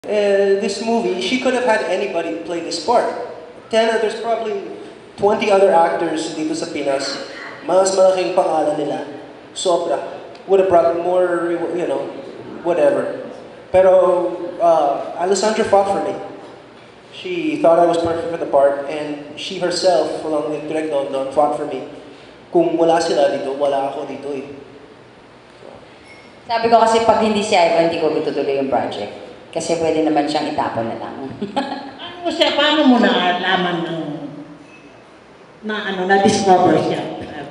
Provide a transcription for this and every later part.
This movie, she could have had anybody play this part. There's probably 20 other actors dito sa Pinas. Mas malaking pangalan nila. Sobra. Would have brought more, whatever. Pero Alessandra fought for me. She thought I was perfect for the part, and she herself, along with Direk Don, fought for me. Kung wala sila dito, wala ako dito eh. Sabi ko kasi pag hindi si Ivan, hindi ko itutuloy yung project. Kasi pwede naman siyang itapon na lang. Paano mo nalaman na-discover siya?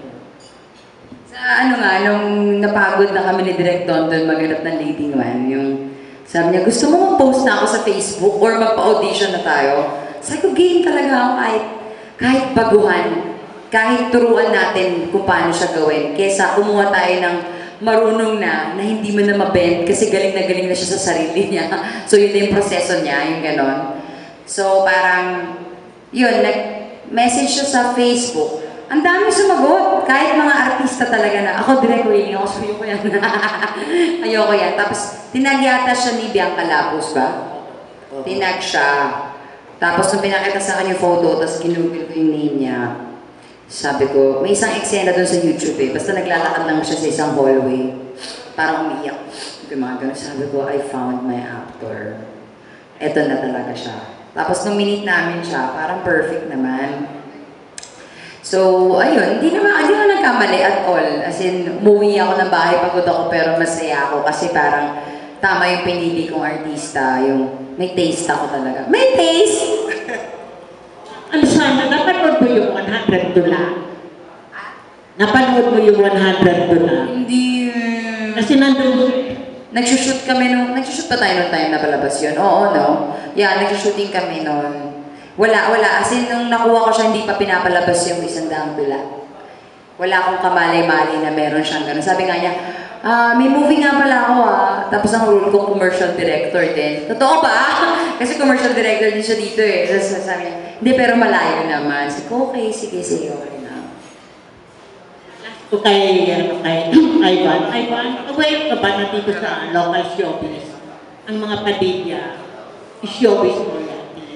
Sa nung napagod na kami ni Direk Don doon maghanap ng leading man, yung sabi niya, gusto mo mag-post na ako sa Facebook or magpa-audition na tayo? Sabi ko, game talaga ako kahit baguhan, kahit turuan natin kung paano siya gawin. Kesa kumuha tayo ng marunong na hindi mo na mabend kasi galing na siya sa sarili niya. So yun na yung proseso niya, yung ganon. So parang, yun, nag-message siya sa Facebook. Ang dami sumagot, kahit mga artista talaga na, ako direct willing ako, so ayoko yan. Ayoko yan. Tapos, tinag yata siya ni Bianca Lapus ba? Tinag siya. Tapos, nung pinakita sa akin yung photo, tapos ginugil ko yung name niya, sabi ko, may isang eksena doon sa YouTube eh. Basta naglalakad lang siya sa isang hallway. Parang umiiyak. Sabi ko, I found my actor. Eto na talaga siya. Tapos, nung minute namin siya, parang perfect naman. So, ayun, hindi naman nagkamali at all. As in, umuwi ako ng bahay, pagod ako, pero masaya ako kasi parang tama yung pinili kong artista, yung may taste ako talaga. May taste! Alessandra, napanood mo yung 100 Dula? Napanood mo yung 100 Dula? Hindi. Kasi nandun, Nagsushoot pa tayo nung time na palabas yun. Oo, no? Yeah, nagsushooting kami noon. Wala. As in, nung nakuha ko siya, hindi pa pinapalabas yung 100 Dula. Wala akong kamalay-malay na meron siyang gano'n. Sabi nga niya, may movie nga pala ako Tapos ang role ko, commercial director din. Totoo ba? Kasi commercial director din siya dito eh. Tapos sabi niya, hindi, pero malayo naman. Sabi ko, okay, sige, okay na. last ko kay Ivan. Ivan, aware ka ba na dito sa local showbiz? Ang mga Padilla, showbiz royalty.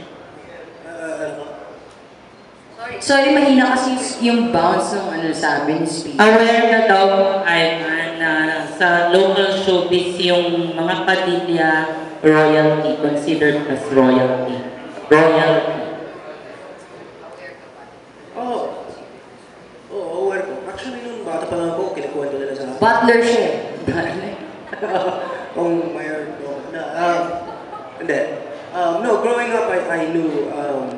Sorry, mahina kasi yung bounce ng sabi ni speaker. Aware na daw, Ivan, na sa local showbiz yung mga Padilla royalty, considered as royalty. Royalty. Aware ko. Actually, nung bata pa lang ako, kinakuwento nila sa akin. Butler siya. Kung mayor, no. Hindi. No, growing up, I knew